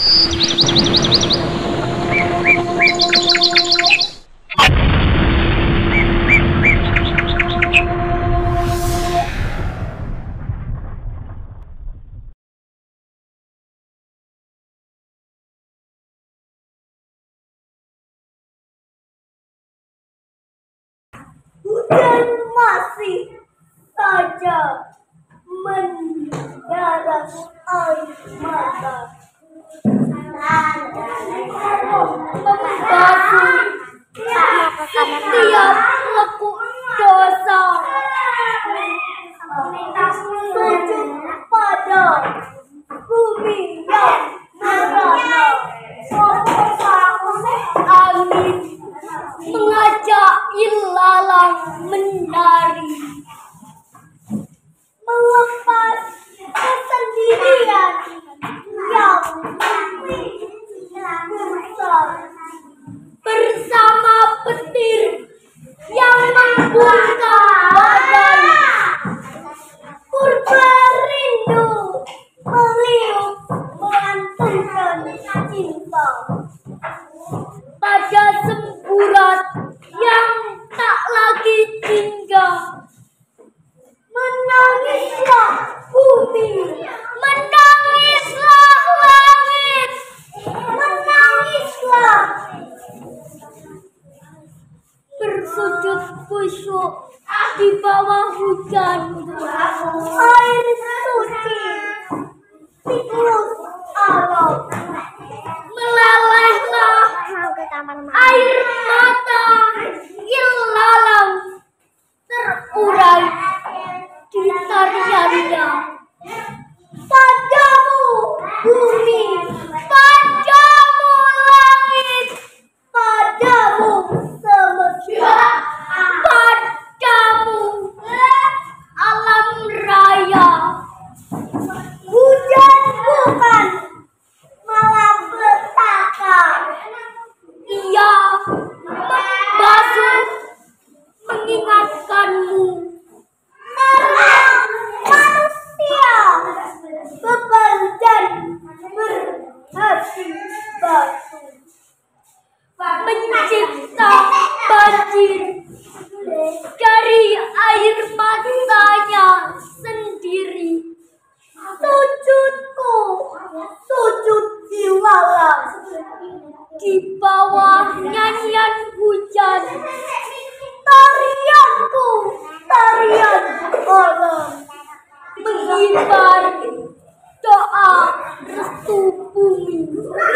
Hujan masih saja mendarat air mata, membasuh setiap lekuk dosa, sujud pada bumi yang merana. Angin mengajak ilalang menari, melepas kesendirian yang besar, bersama petir yang membungkam badan. Purba rindu meliuk melantungkan cinta pada semburat yang tak lagi tinggal. Menangislah bumi, menangislah langit, menangislah. Bersujud khusyuk di bawah hujan, air suci siklus alam. Melelehlah air mata ilalang, terurai di tariannya. Padamu bumi, padamu langit, padamu semesta, padamu alam raya. Hujan bukan malapetaka, ia membasuh, mengingatkanmu karena manusia bebal dan berhati batu, mencipta banjir dari air matanya sendiri. Sujudku, sujud diwalang di bawah nyanyian hujan. Tarianku, tarian alam, mengibar doa restu bumi.